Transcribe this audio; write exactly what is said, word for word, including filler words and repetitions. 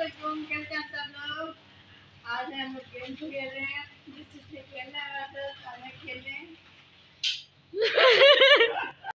वालेकुम, कैसे हैं आप सब लोग? आज हम लोग गेम खेल रहे हैं